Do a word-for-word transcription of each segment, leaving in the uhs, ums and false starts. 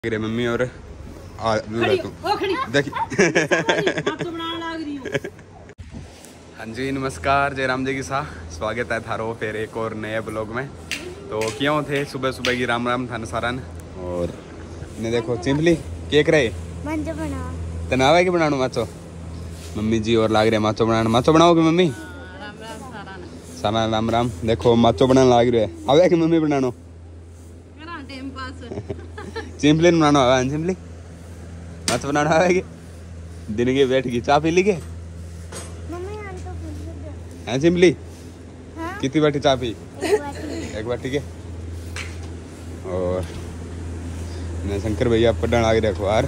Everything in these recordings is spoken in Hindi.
मम्मी और देखिए। हाँ जी नमस्कार, जय राम जी की सा स्वागत है थारो फिर एक और नए ब्लॉग में। तो क्यों थे सुबह सुबह की राम राम थान सारन। और ने देखो चिंपली केक रहे तनाव है कि बनानो माचो मम्मी जी और लाग रहे माचो बनाना। माचो बनाओगे मम्मी? सारा राम राम। देखो माचो बनाना लाग रहे है। आवे कि मम्मी बनानो? चिंपली बनाना आवे? चिंपली माचो बनाना आवे? दिन के बैठ की चाय पी ली के? हाँ चिंपली कितनी बाटी चाय पी? एक बाटी के। और ने शंकर भैया पढ़ने लाग रहे अखबार।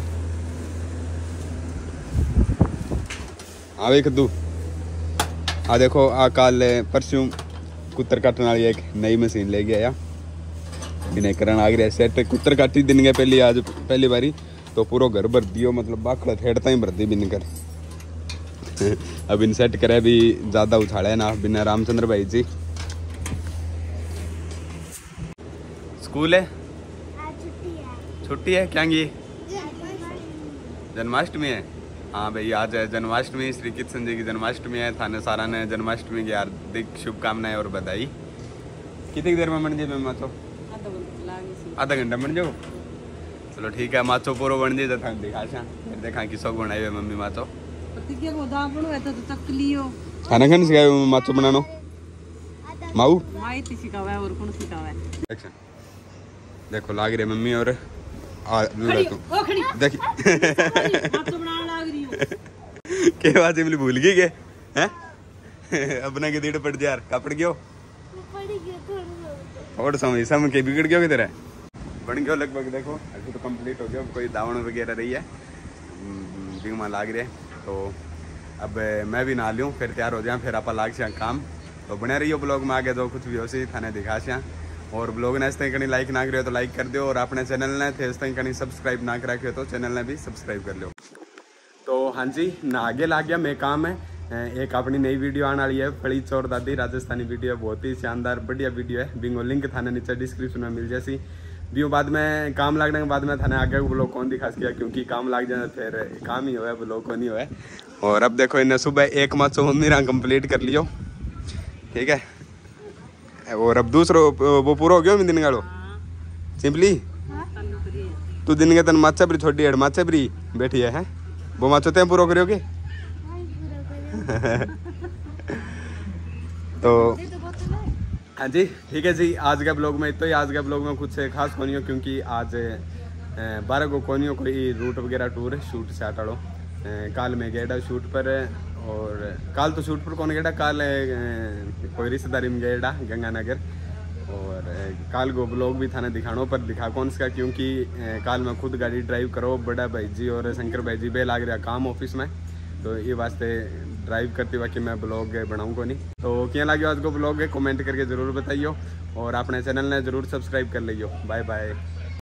आवे कद्दू आ देखो आ काल परसों कुत्तर काटने वाली एक नई मशीन ले गया बिना करन आ गया सेट। कुत्तर काटी दिन गए पहली आज पहली बारी तो पूरा घर भर दियो, मतलब बाखड़ा थेड़ता ही भर दी बिन कर। अब इन सेट करे भी ज्यादा उछाड़े ना बिना। रामचंद्र भाई जी स्कूल है छुट्टी है क्या? ये जन्माष्टमी है। हाँ भाई आज है जन्माष्टमी, श्री कृष्ण जी की जन्माष्टमी है। थाने सारा ने जन्माष्टमी की हार्दिक शुभकामनाएं और बधाई। कितनी देर में बन जाए माचो? आधा घंटा बन जाओ। चलो ठीक है माचो पूरा बन जाए था दिखा फिर देखा कि सब बनाई हुए मम्मी माचो। खाना खाने सिखाए माचो बनानो? माऊ देखो लाग रहे मम्मी और देखिए। के बात इमली भूल गई के हैं? अपना के दीड़ पड़ यार कपड़ गयो और समय समय के बिगड़ गयो किधर है बन गयो लगभग। देखो अभी तो कंप्लीट हो गया। कोई दावण वगैरह रही है बीमा लाग रहे। तो अब मैं भी नहा लूँ फिर तैयार हो जाए फिर आप लाग से काम। तो बने रहियो ब्लॉग में आगे जो कुछ भी हो सी थाने दिखा से। और ब्लॉग ने इस कहीं लाइक ना करियो तो लाइक कर दियो। और अपने चैनल ने थे इस कहीं सब्सक्राइब ना करा तो चैनल ने भी सब्सक्राइब कर लो। तो हाँ जी ना आगे ला गया मैं काम है। एक अपनी नई वीडियो आने वाली है फड़ी चोर दादी राजस्थानी वीडियो, बहुत ही शानदार बढ़िया वीडियो है। बिंगो लिंक थाने नीचे डिस्क्रिप्शन में मिल जैसी व्यू। बाद में काम लगने के बाद में थाने आगे ब्लॉग कौन दिखा सकिया क्योंकि काम लग जाए फिर काम ही हो ब्लॉग को नहीं हुआ। और अब देखो इन्हें सुबह एक माचो मम्मी रंग कंप्लीट कर लियो ठीक है। और अब दूसरो वो पूरा हो गया मैं दिन गाड़ो सिंपली तू दिन के तन माचा बरी छोटी हेड माचा बरी बैठी है, है? वो माचो ते पूरा करियोगे? तो हाँ जी ठीक है जी। आज के ब्लॉग में इतना ही। आज के ब्लॉग में कुछ खास कोनी हो क्योंकि आज बारह को कोनी हो कोई रूट वगैरह टूर शूट से हटाड़ो। काल में गया शूट पर और काल तो शूट पर कौन गया काल कोई रिश्तेदारी में गया गंगानगर। और काल को ब्लॉग भी थाने दिखानो पर दिखा कौन सा क्योंकि काल मैं खुद गाड़ी ड्राइव करो बड़ा भाई जी और शंकर भाई जी बे लाग रहा काम ऑफिस में। तो ये वास्ते ड्राइव करते हुआ कि मैं ब्लॉग बनाऊँ को नहीं। तो क्या लगे आज को ब्लॉग कमेंट करके ज़रूर बताइयो और अपने चैनल ने ज़रूर सब्सक्राइब कर लियो। Bye bye.